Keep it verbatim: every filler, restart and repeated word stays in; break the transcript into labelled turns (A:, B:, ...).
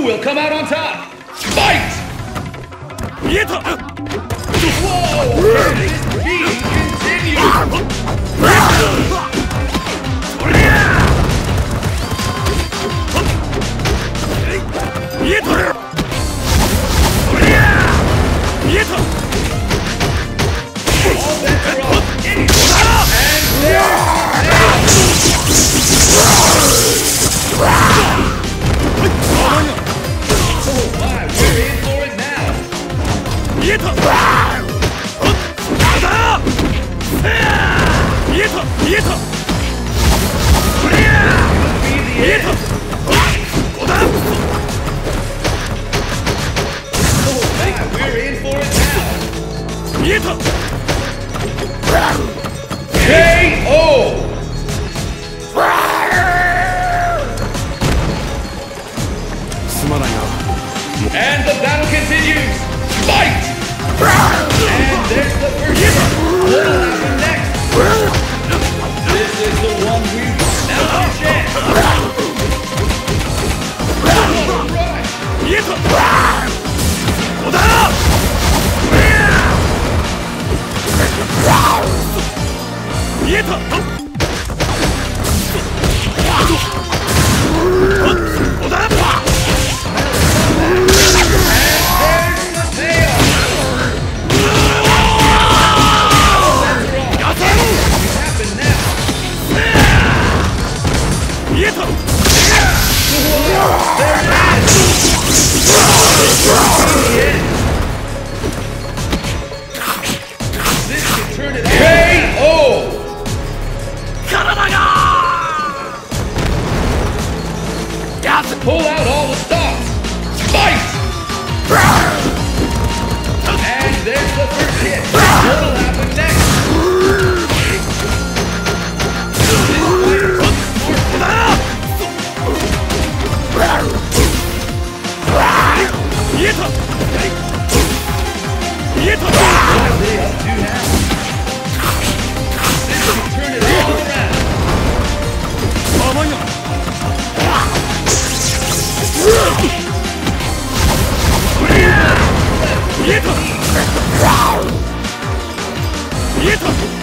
A: Who will come out on top? Fight! Whoa! This beat continues! All bets are off. And there! Oh my, we're in for it now! This will be the end! Oh my, we're in for it now! K O! And the battle continues! Fight! And there's the first hit! What'll happen next? This is the one we want. Now's your chance! This can turn it K O! Pull out all the stops! Fight! And there's the first hit! What'll happen next? This fighter's This can turn it all around! Get